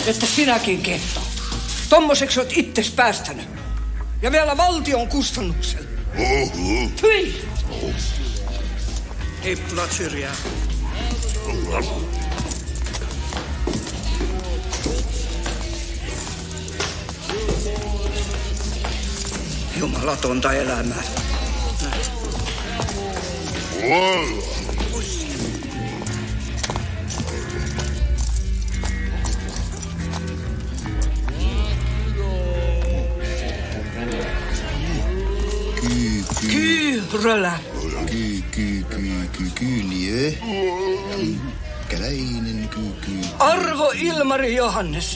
että sinäkin kehtaa. Tommoseksi oot itses päästänyt. Ja vielä valtion kustannuksella. Hyi! Hippulat syrjään. Jumalatonta elämää. Kyyrölä. Kyyliö. Käläinen kyy. Arvo Ilmari Johannes.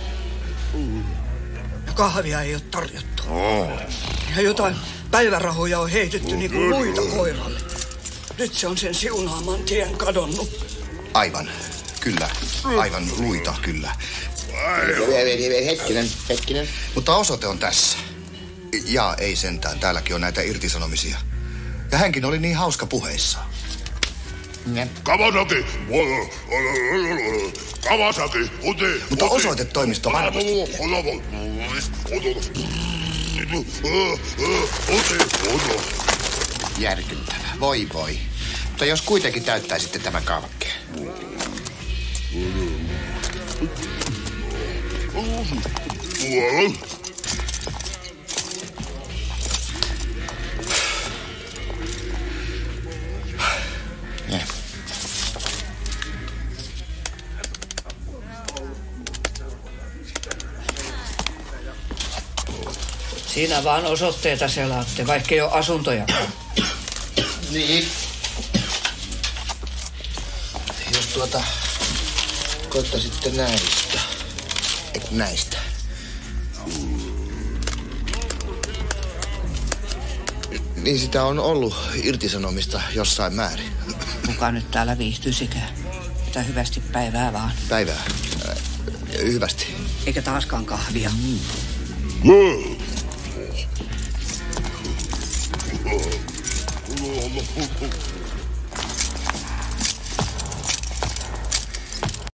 Kahvia ei ole tarjottu. Ja jotain päivärahoja on heitetty niin kuin muita koiralle. Nyt se on sen siunaaman tien kadonnut. Aivan, kyllä. Aivan luita, kyllä. Hetkinen. Mutta osoite on tässä. Ja ei sentään, täälläkin on näitä irtisanomisia. Ja hänkin oli niin hauska puheissaan. Kawasaki, ote. Mutta osoitetoimisto varmasti. Järkyttävä, voi. Mutta jos kuitenkin täyttäisitte tämän kaavakkeen. Siinä vaan osoitteita selaatte, vaikka ei ole asuntojakaan. Niin. Jos koittaisitte näistä. Näistä. Niin sitä on ollut irtisanomista jossain määrin. Kuka nyt täällä viihtyisikään? Mitä hyvästi päivää vaan. Päivää. Hyvästi. Eikä taaskaan kahvia.